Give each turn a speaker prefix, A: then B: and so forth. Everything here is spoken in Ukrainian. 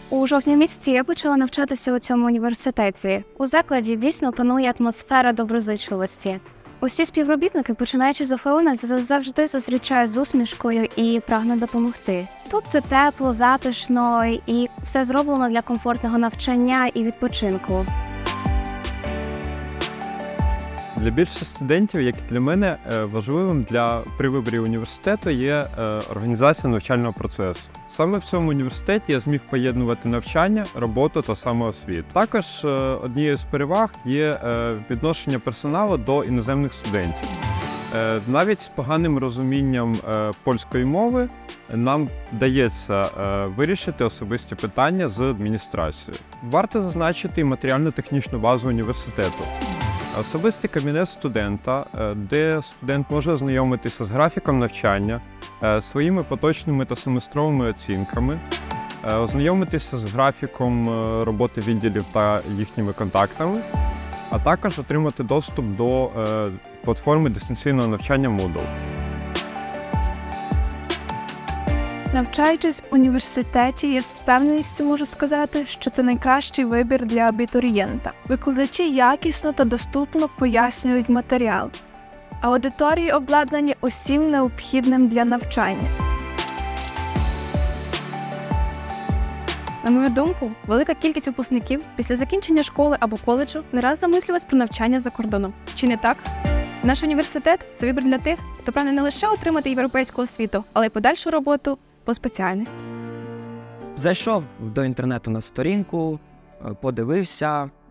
A: У жовтні місяці я почала навчатися у цьому університеті. У закладі дійсно панує атмосфера доброзичливості. Усі співробітники, починаючи з охорони, завжди зустрічають з усмішкою і прагнуть допомогти. Тут це тепло, затишно і все зроблено для комфортного навчання і відпочинку.
B: Для більшості студентів, як і для мене, важливим при виборі університету є організація навчального процесу. Саме в цьому університеті я зміг поєднувати навчання, роботу та самоосвіту. Також однією з переваг є відношення персоналу до іноземних студентів. Навіть з поганим розумінням польської мови нам вдається вирішити особисті питання з адміністрацією. Варто зазначити і матеріально-технічну базу університету. Особистий кабінет студента, де студент може ознайомитися з графіком навчання, своїми поточними та семестровими оцінками, ознайомитися з графіком роботи відділів та їхніми контактами, а також отримати доступ до платформи дистанційного навчання Moodle.
C: Навчаючись в університеті, я з впевненістю можу сказати, що це найкращий вибір для абітурієнта. Викладачі якісно та доступно пояснюють матеріал. Аудиторії обладнані усім необхідним для навчання.
D: На мою думку, велика кількість випускників після закінчення школи або коледжу не раз замислювалась про навчання за кордоном. Чи не так? Наш університет – це вибір для тих, хто прагне не лише отримати європейську освіту, але й подальшу роботу по спеціальності.
E: Зайшов до інтернету на сторінку, подивився,